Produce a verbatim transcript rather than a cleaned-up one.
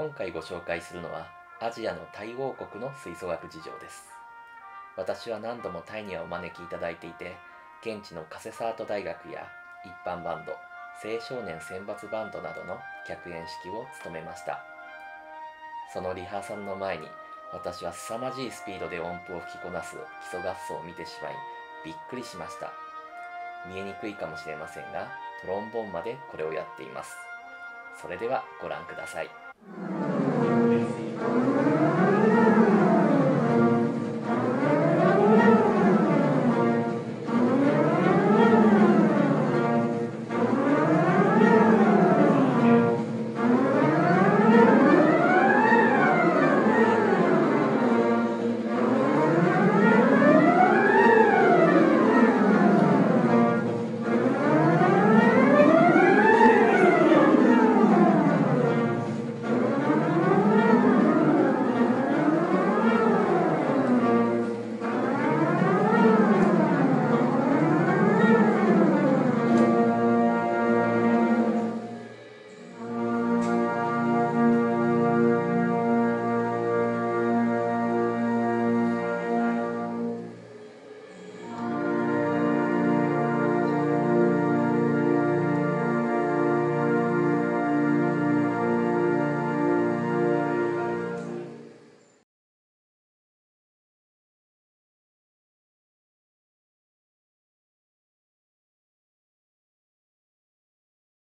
今回ご紹介するのはアジアのタイ王国の吹奏楽事情です。私は何度もタイにはお招きいただいていて、現地のカセサート大学や一般バンド、青少年選抜バンドなどの客演指揮を務めました。そのリハーサルの前に私は凄まじいスピードで音符を吹きこなす基礎合奏を見てしまい、びっくりしました。見えにくいかもしれませんが、トロンボーンまでこれをやっています。それではご覧ください。